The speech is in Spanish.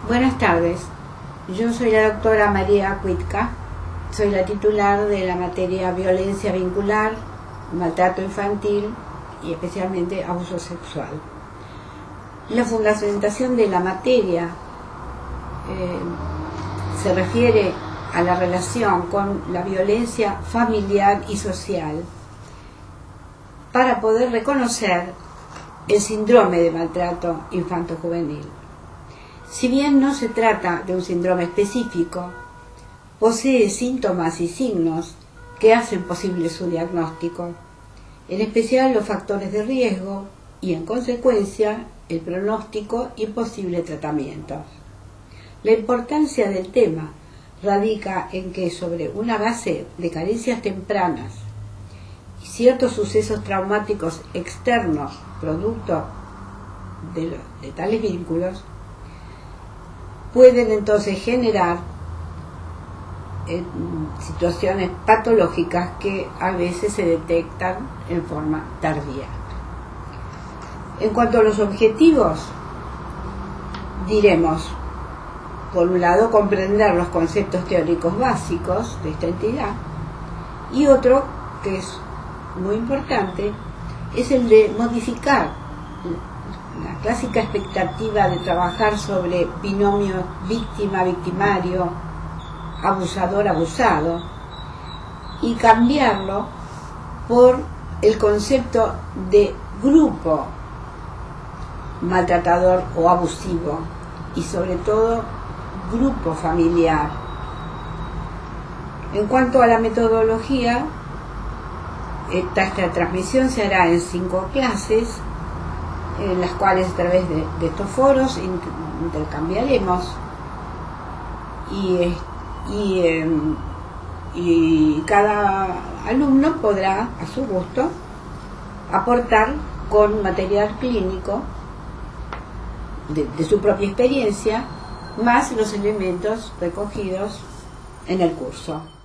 Buenas tardes, yo soy la doctora María Cuitca, soy la titular de la materia Violencia Vincular, Maltrato Infantil y especialmente Abuso Sexual. La fundamentación de la materia se refiere a la relación con la violencia familiar y social para poder reconocer el síndrome de maltrato infanto-juvenil. Si bien no se trata de un síndrome específico, posee síntomas y signos que hacen posible su diagnóstico, en especial los factores de riesgo y, en consecuencia, el pronóstico y posible tratamiento. La importancia del tema radica en que, sobre una base de carencias tempranas y ciertos sucesos traumáticos externos producto de tales vínculos, pueden entonces generar situaciones patológicas que a veces se detectan en forma tardía. En cuanto a los objetivos, diremos, por un lado, comprender los conceptos teóricos básicos de esta entidad, y otro, que es muy importante, es el de modificar la clásica expectativa de trabajar sobre binomio víctima-victimario, abusador-abusado, y cambiarlo por el concepto de grupo maltratador o abusivo, y sobre todo grupo familiar. En cuanto a la metodología, esta transmisión se hará en 5 clases, en las cuales a través de estos foros intercambiaremos y cada alumno podrá, a su gusto, aportar con material clínico de su propia experiencia, más los elementos recogidos en el curso.